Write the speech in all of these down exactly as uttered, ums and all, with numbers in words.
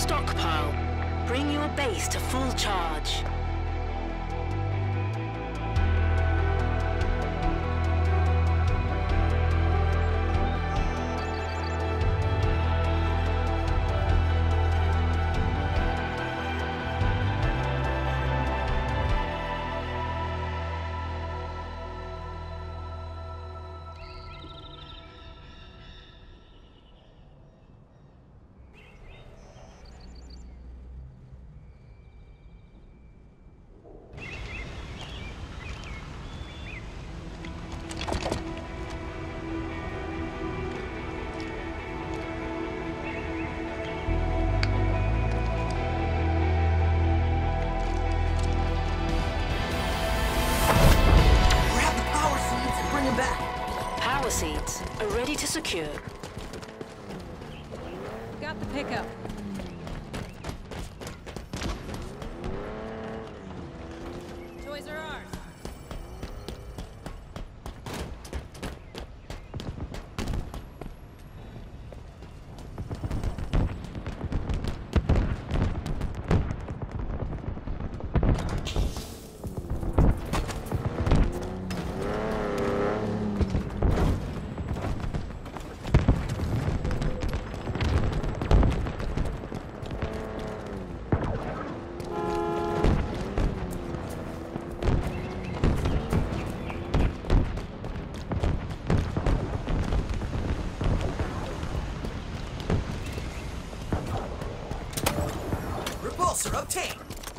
stockpile. Bring your base to full charge. Power seeds are ready to secure. Got the pickup. Toys are ours. Repulsor obtained!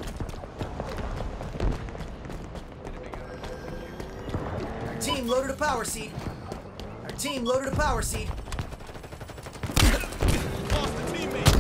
Our team loaded a power seed. Our team loaded a power seed. Lost a teammate!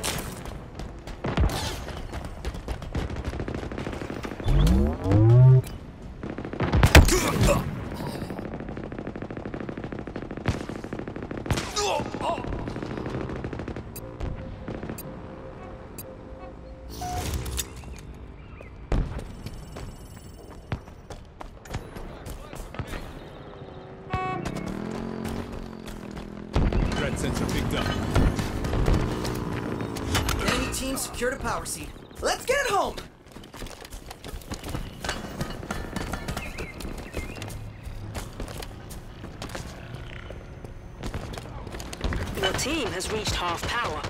Sensor picked up. Enemy team secured a power seed. Let's get it home! Your team has reached half power.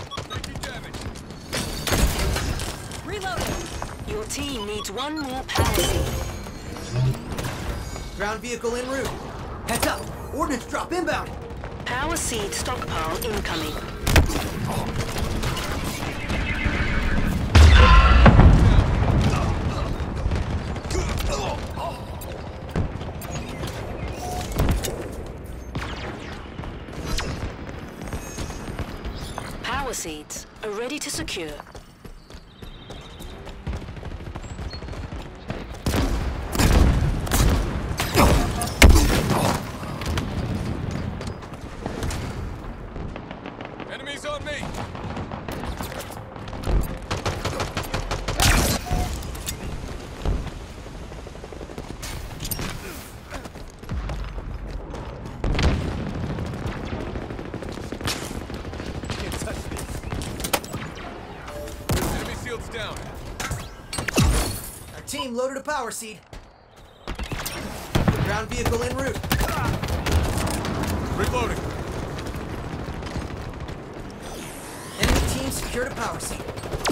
Reloading. Your team needs one more power seed. Ground vehicle en route. Heads up! Ordnance drop inbound! Power seed stockpile incoming. Power seeds are ready to secure. Enemies on me! Can't touch this. Enemy shields down. Our team loaded a power seed. Ground vehicle en route. Reloading. Secured a power seed.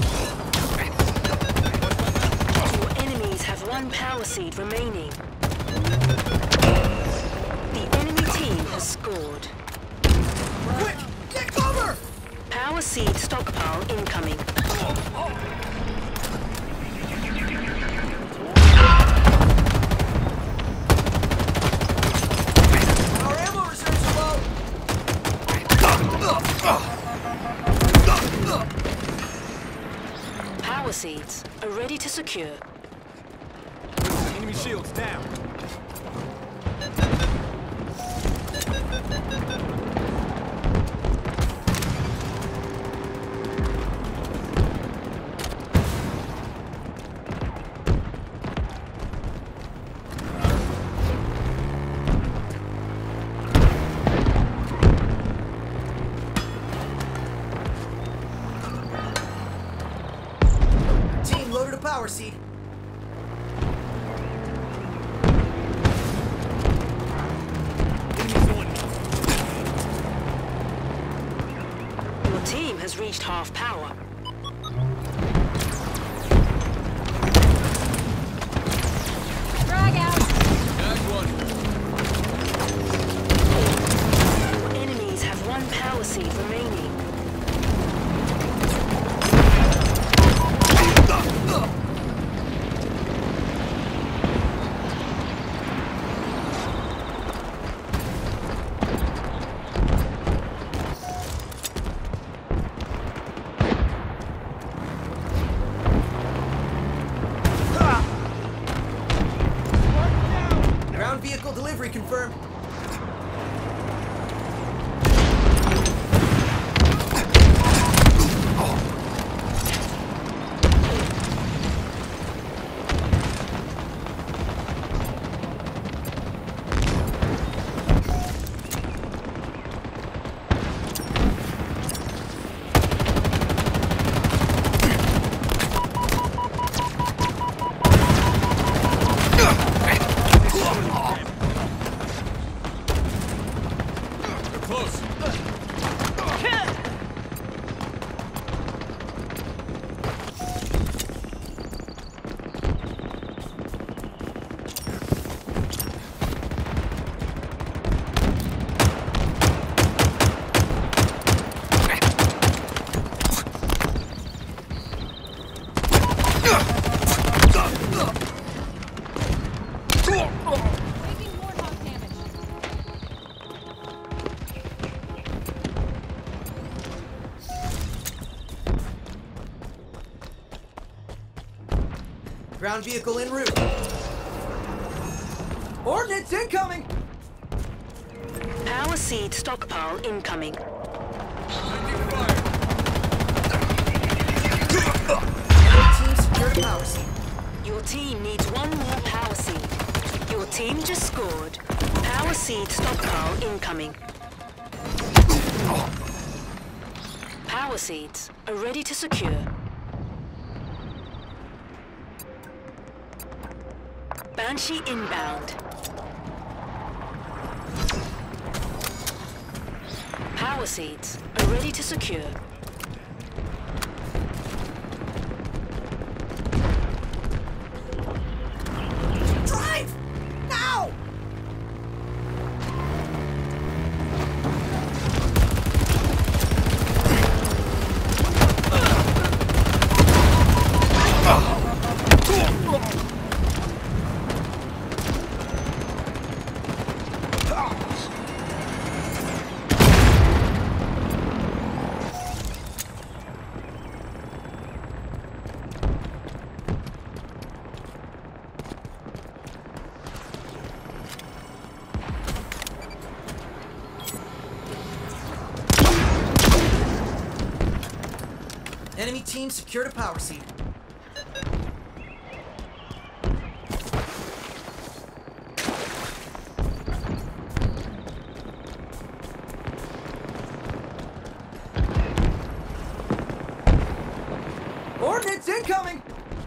Your enemies have one power seed remaining. The enemy team has scored. Quick! Get cover! Power seed stockpile incoming. Our ammo reserves are low! Power seeds are ready to secure. Enemy shields down. seed. Enemies on me. Your team has reached half power. Frag out! Tag one. Your enemies have one power seed remaining. Ground vehicle delivery confirmed. They're close. Taking warthog damage. Ground vehicle en route. Ordnance incoming! Power seed stockpile incoming. Taking fire. Team secured a power seed. Your team needs one more power seed. Your team just scored. Power seed stockpile incoming. Power seeds are ready to secure. Banshee inbound. Power seeds are ready to secure. Drive! Now! Enemy team secured a power seed. Ordnance incoming!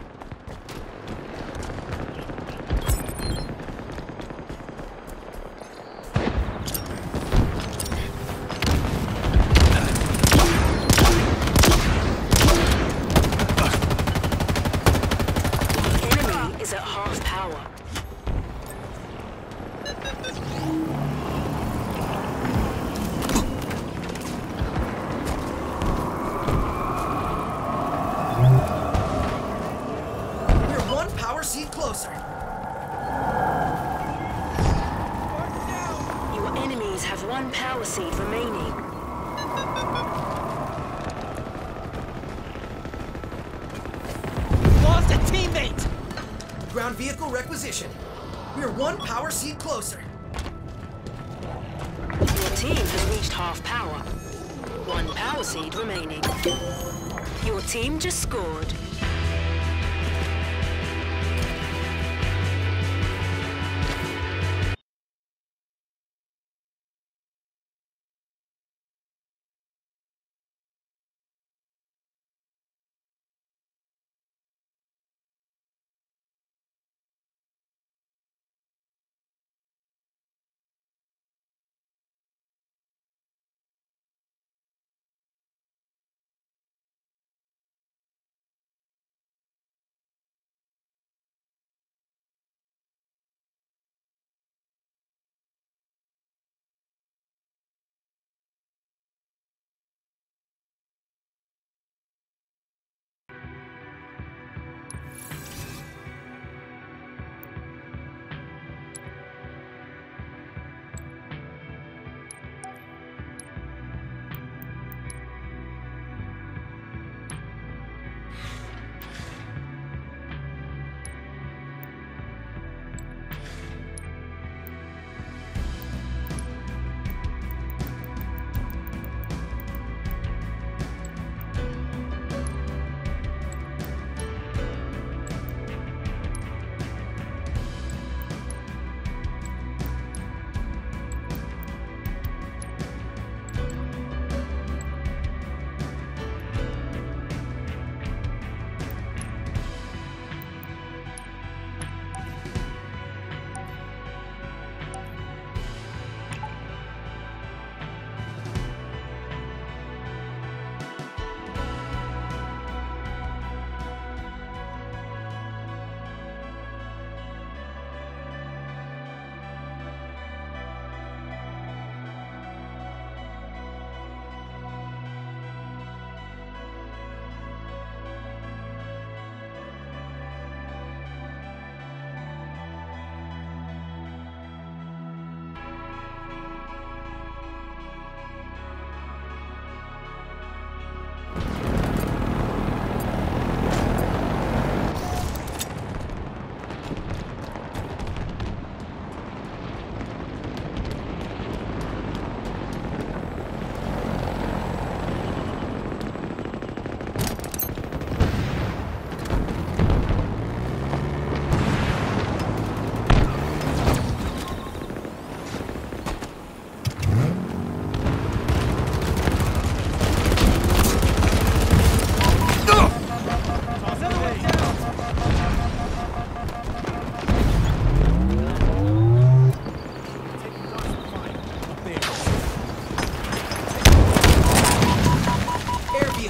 Enemy is at half power. We're one power seed closer. Your enemies have one power seed remaining. Lost a teammate! Ground vehicle requisition. We're one power seed closer. Your team has reached half power. One power seed remaining. Your team just scored.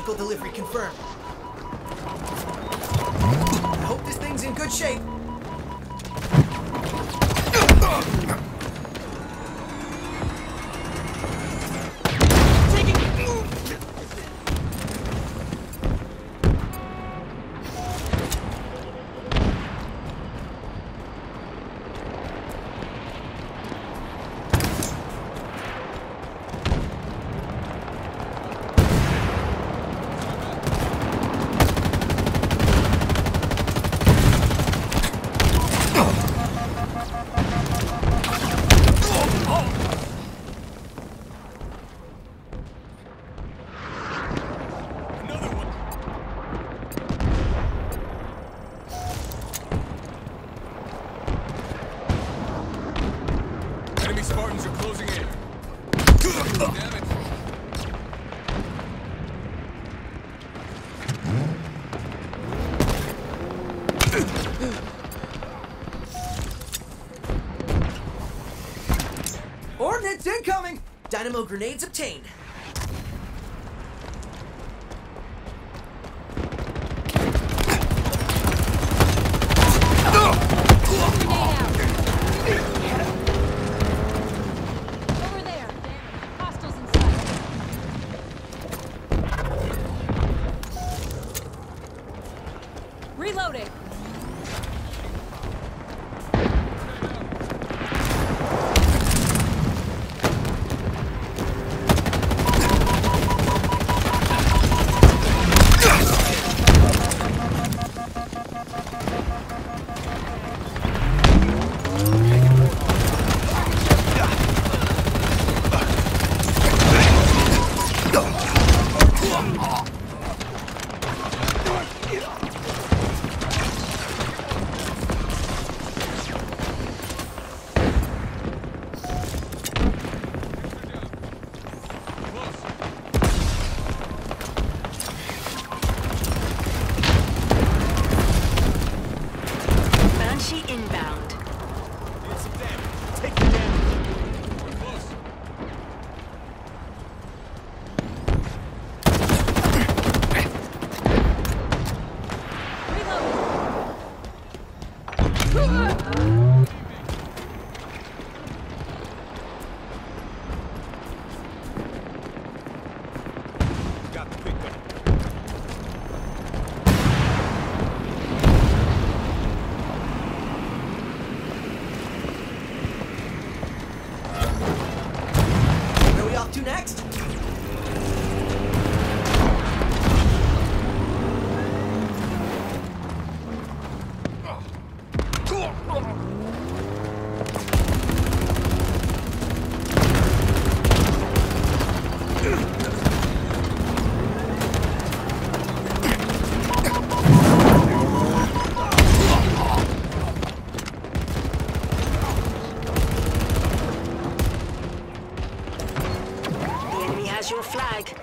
vehicle delivery confirmed. I hope this thing's in good shape. Enemy Spartans are closing in. Damn it. Ordnance incoming! Dynamo grenades obtained. Over there. Hostiles inside. Reloading. Banshee inbound. Need some damage. Take the damage. We're close. Got the quick gun. Where are we off to next? The enemy has your flag.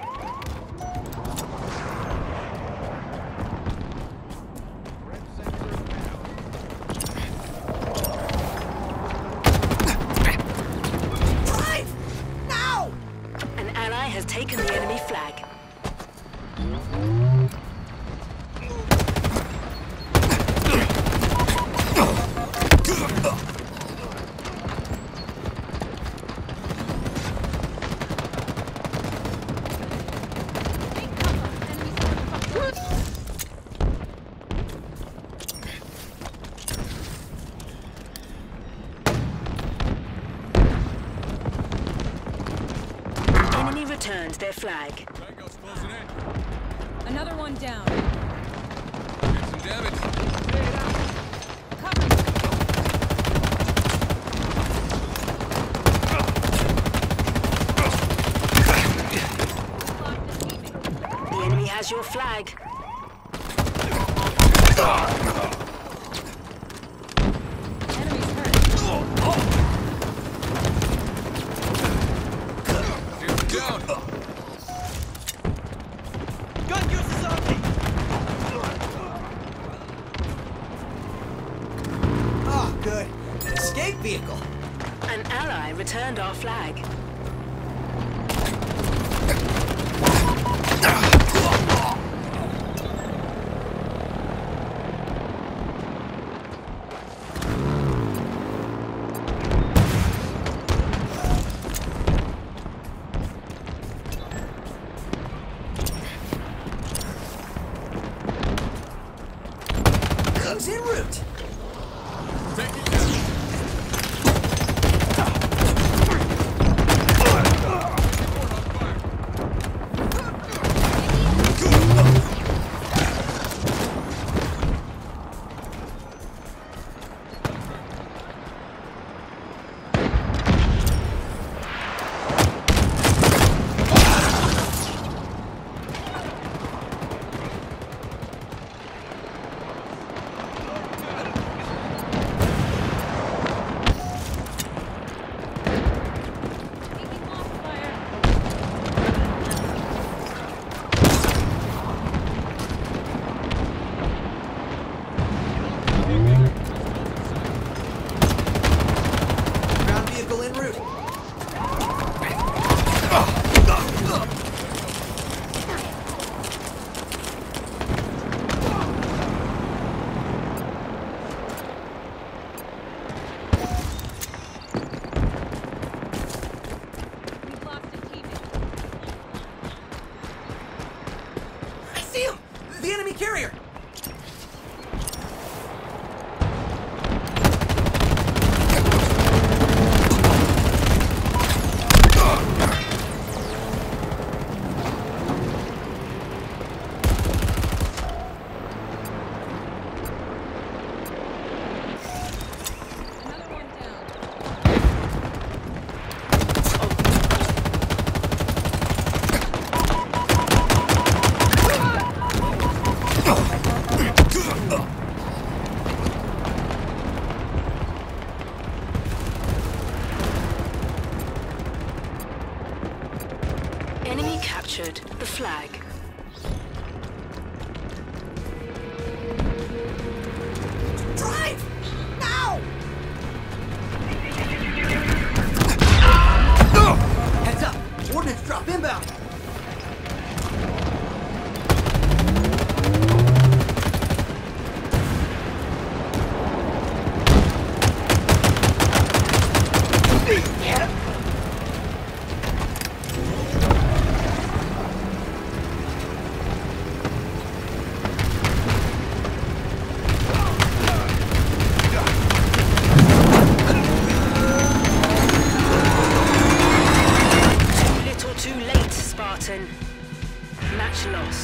Drive! Now! An ally has taken the enemy flag. Enemy returns their flag. Tango's closing in. Another one down. Get some damage. Cover. The enemy has your flag. Enemy's hurt. Get down. Gun use is on me! Ah, good. An escape vehicle. An ally returned our flag. carrier! Another one down. Enemy captured the flag. Drive! Now! Heads up! Ordnance drop inbound! Too little too late, Spartan. Match lost.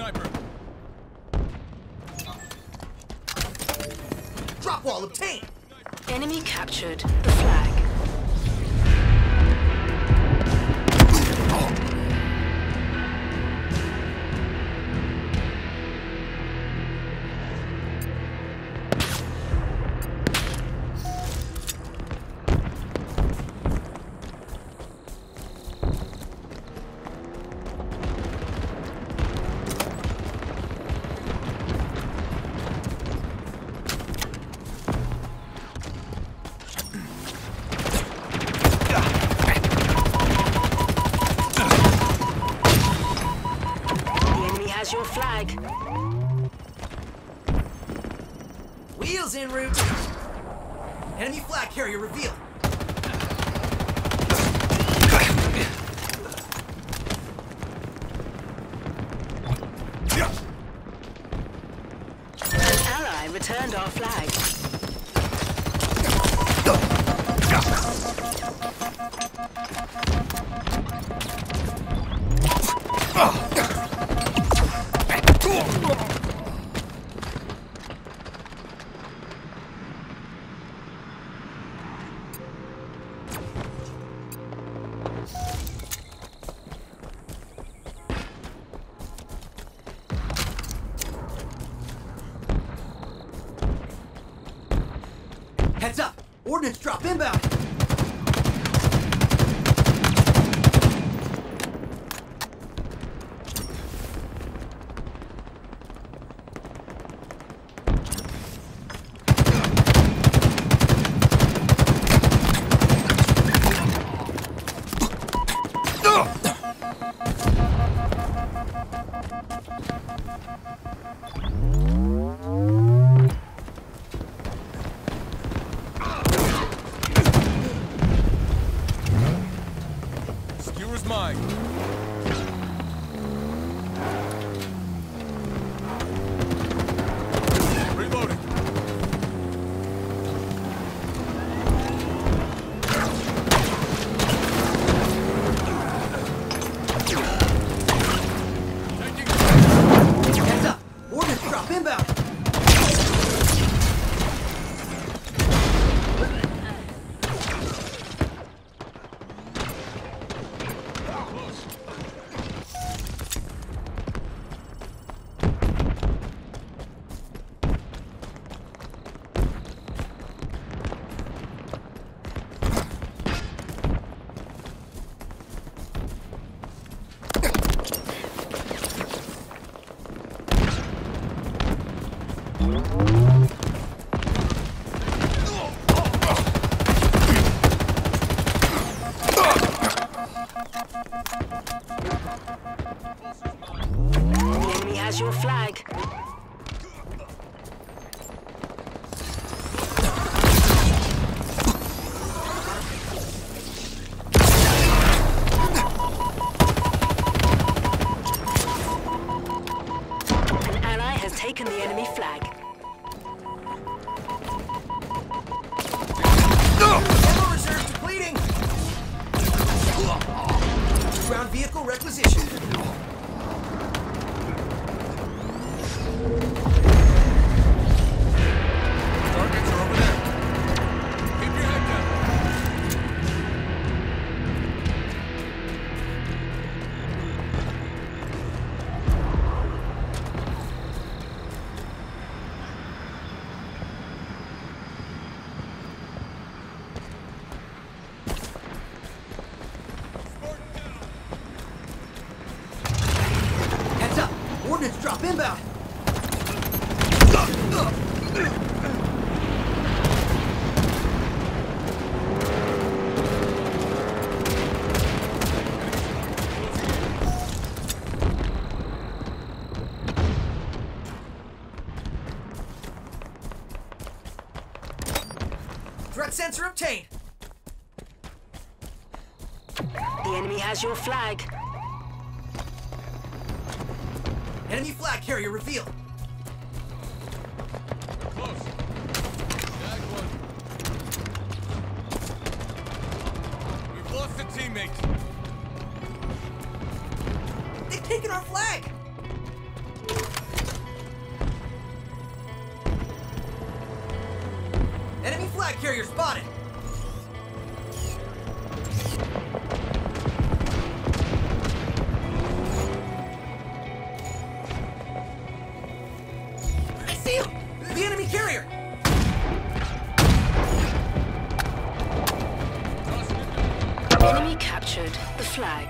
sniper. Drop wall obtained! Enemy captured the flag. Has your flag. Wheels en route. Enemy flag carrier revealed. An ally returned our flag. Heads up! Ordnance drop inbound! Skewer's mine. Reloading. Heads up! Ordnance drop inbound! The enemy has your flag. An ally has taken the enemy flag. Ammo reserves depleting! Ground vehicle requisitioned. Targets are over there. Keep your head down. Heads up! Ordnance drop inbound! Threat sensor obtained! The enemy has your flag. Enemy flag carrier revealed. Close. Tag one. We've lost a teammate. They've taken our flag! Flag carrier spotted! I see him! The enemy carrier! Enemy captured the flag.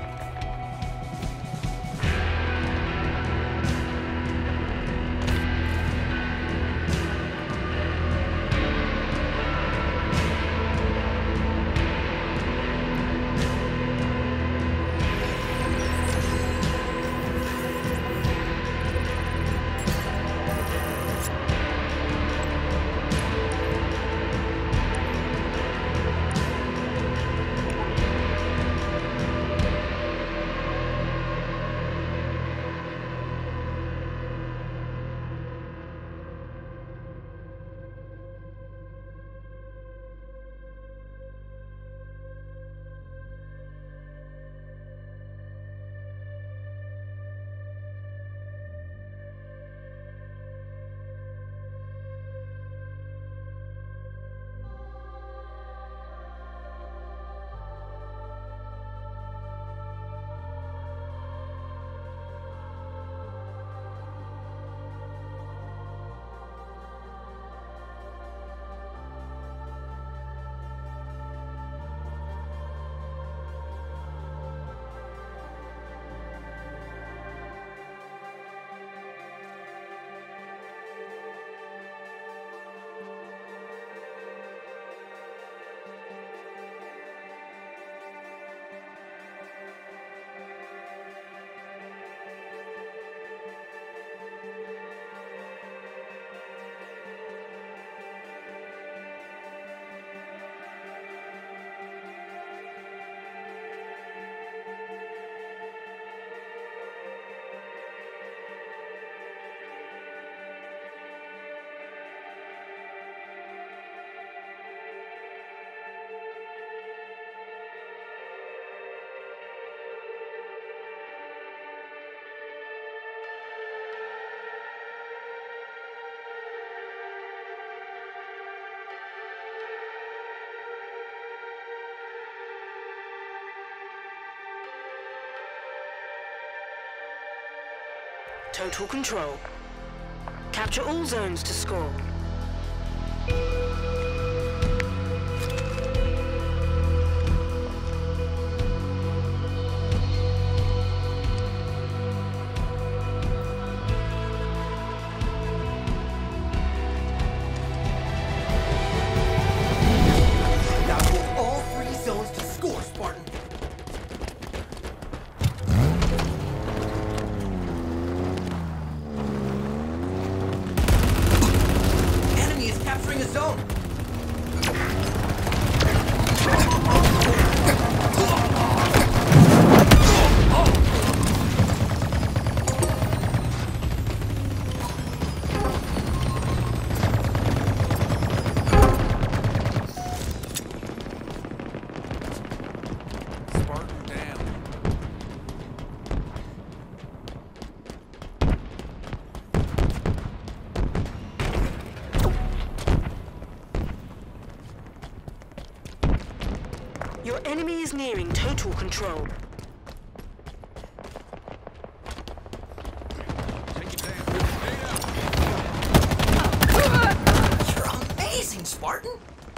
Total control. Capture all zones to score. Now hold all three zones to score, Spartan. Enemy is capturing a zone. Spartan down. Your enemy is nearing total control. Take it down. Stay You're amazing, Spartan.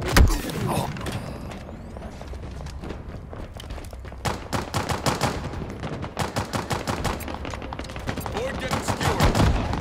up. Board getting secured.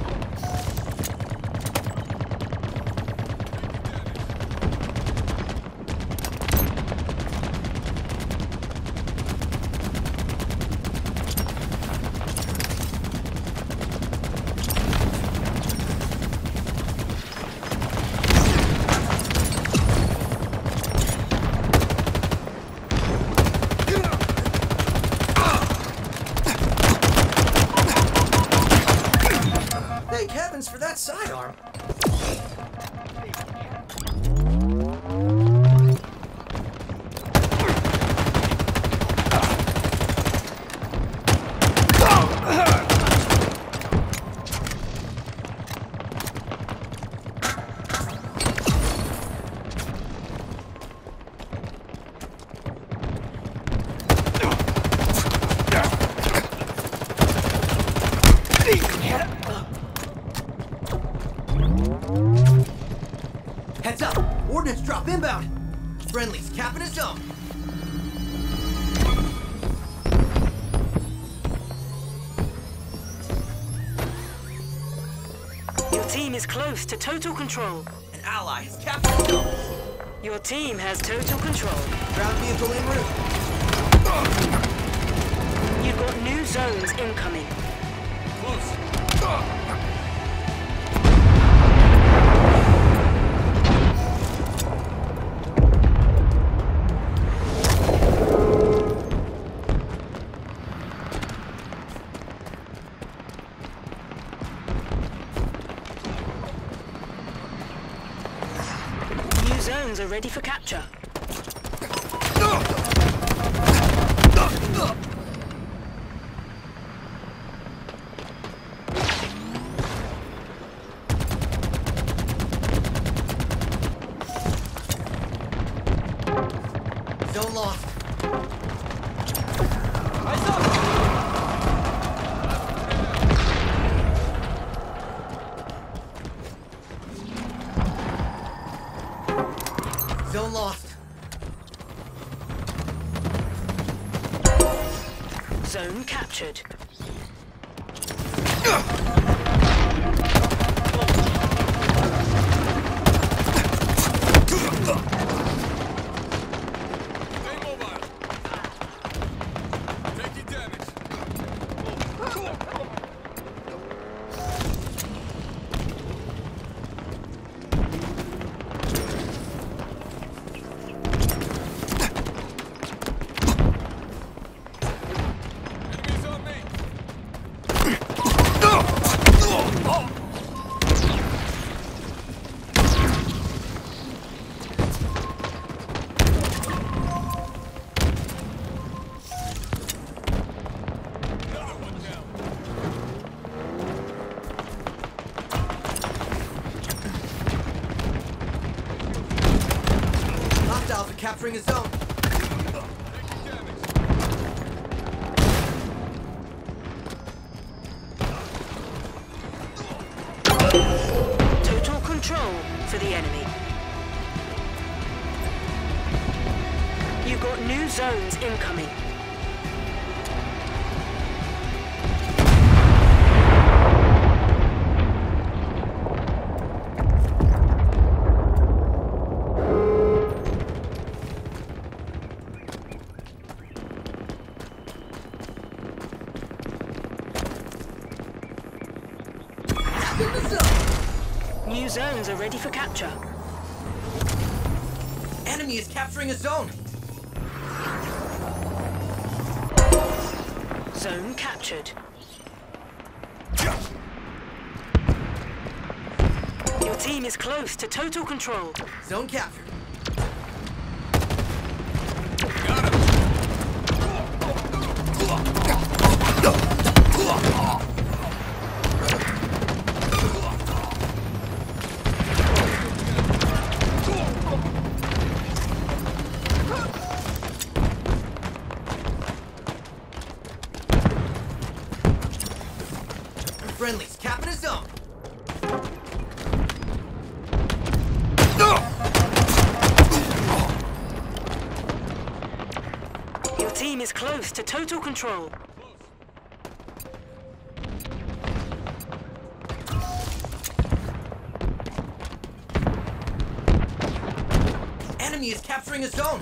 Thank heavens for that sidearm. Drop inbound. Friendly's capping his zone. Your team is close to total control. An ally has captured his zone. Your team has total control. Ground vehicle en route. You've got new zones incoming. Close. New zones are ready for capture. Zone lost. Zone lost. Zone captured. Stay mobile. Taking damage. Enemies on me. Another one down. Hostiles are capturing a zone. Taking damage. Total control for the enemy. You've got new zones incoming. In the zone. New zones are ready for capture. Enemy is capturing a zone. Zone captured. Your team is close to total control. Zone captured. Got him. Friendly's capping his zone. Your team is close to total control. Enemy is capturing a zone.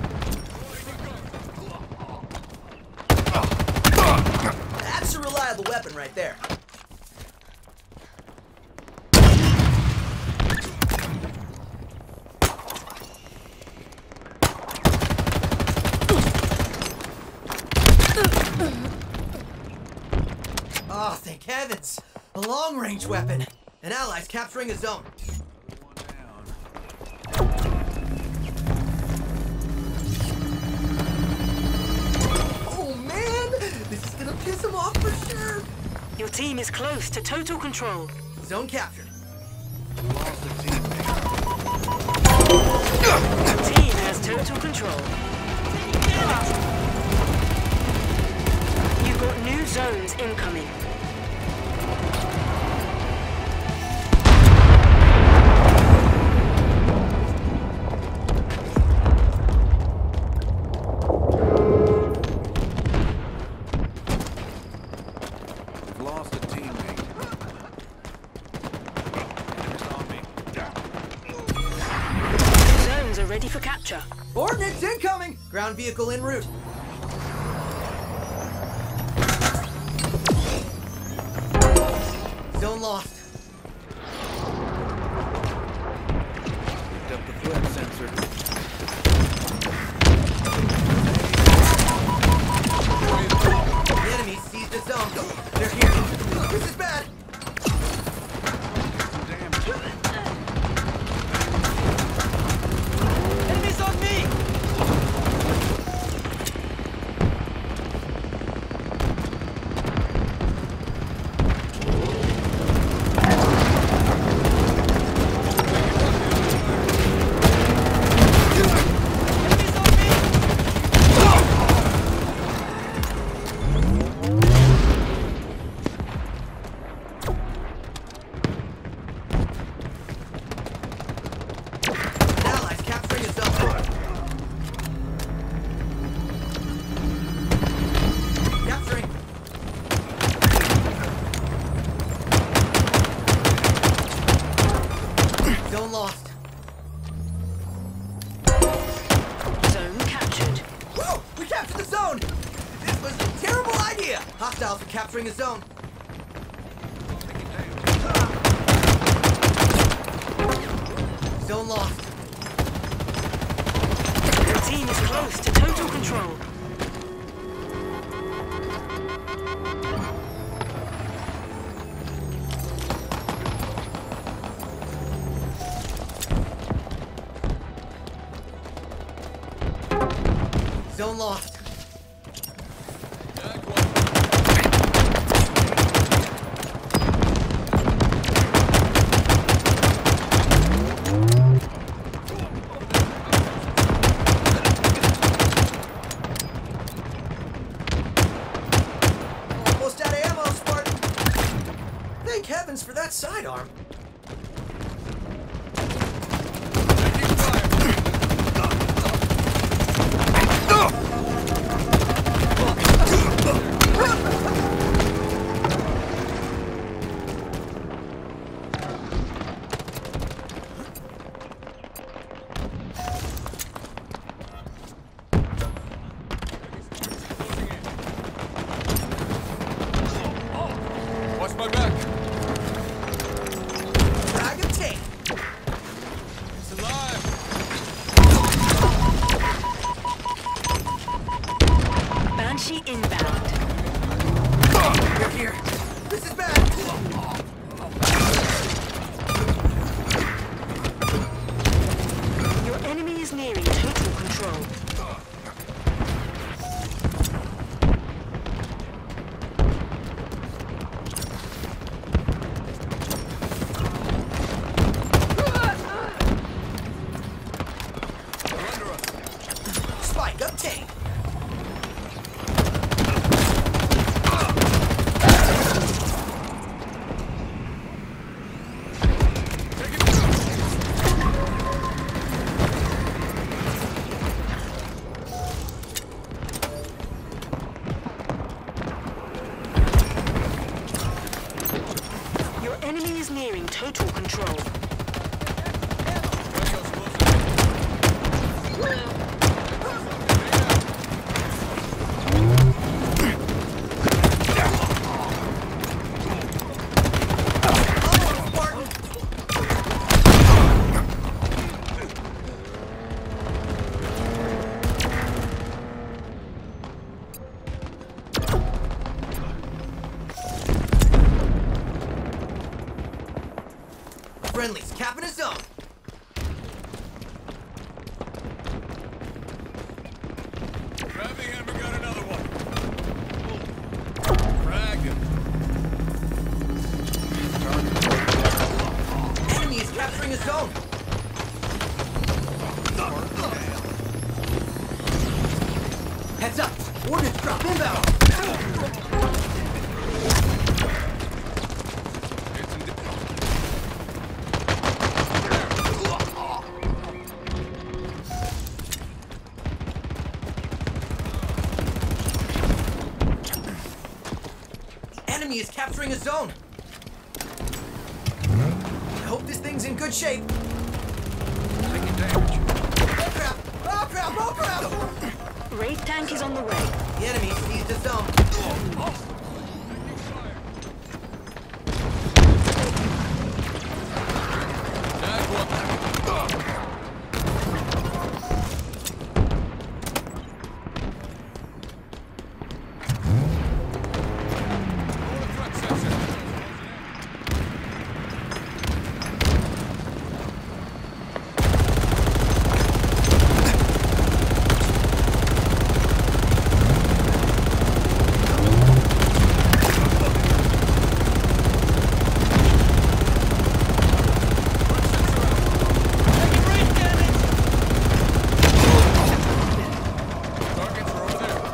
That's a reliable weapon right there. Oh, thank heavens! A long-range weapon. An ally's capturing a zone. Oh man! This is gonna piss him off for sure! Your team is close to total control. Zone captured. Your team has total control. You've got new zones incoming. lost a teammate. Enemies on me. Zones are ready for capture. Ordnance incoming! Ground vehicle en route. Zone lost. Picked up the threat sensor. The enemy seized the zone. They're here. This is bad. Some damage. Enemies on me! Allies capturing a zone. Capturing. Zone lost. Zone captured. Whoa! We captured the zone! This was a terrible idea! Hostiles are capturing a zone. Zone lost. Your team is close to total control. Zone lost. Tag one. Almost out of ammo, Spartan. Thank heavens for that sidearm. Taking fire. Watch my back. Frag and take. It's alive. Banshee inbound. You're here. This is bad. Your enemy is nearing total control. They're under us. Spike obtained. Take it down. Your enemy is nearing total control. Radio's closing in. Oh, Spartan. Friendlies capping a zone. Grabbing him, we got another one. Frag him. Enemy is capturing a zone. Heads up. Ordnance drop inbound. It's in enemy is capturing a zone. I hope this thing's in good shape. Taking damage. Oh crap! Oh crap! Oh crap! Wraith tank is on the way. The enemy seized a zone. That one. Threat sensor. Targets are over there.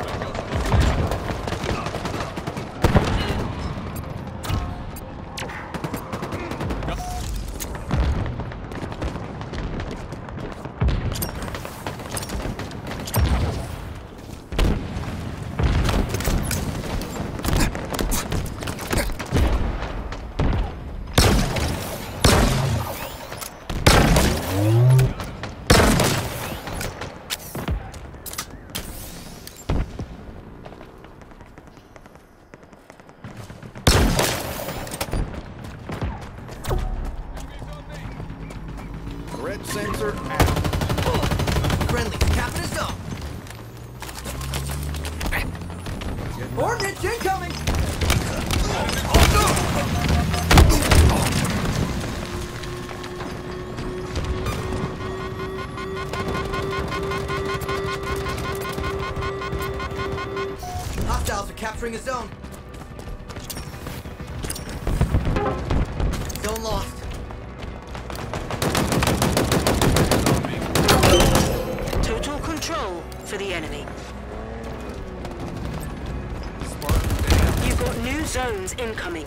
Threat sensor out. Friendly, captain is zone. Ordnance incoming! Hostiles are capturing a zone. Zone lost. Total control for the enemy. Spartan down. You've got new zones incoming.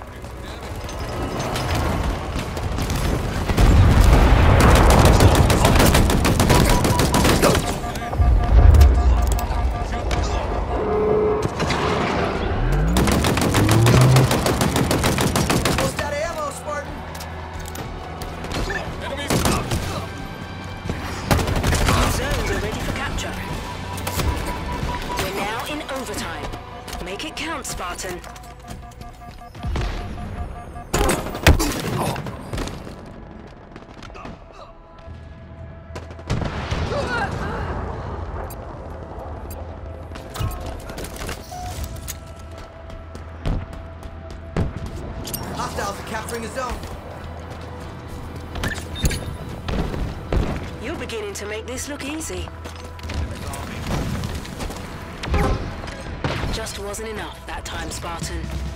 Almost out of ammo, Spartan. Enemies. New zones are ready for capture. We're now in overtime. Make it count, Spartan. Hostiles are capturing a zone. You're beginning to make this look easy. Just wasn't enough that time, Spartan.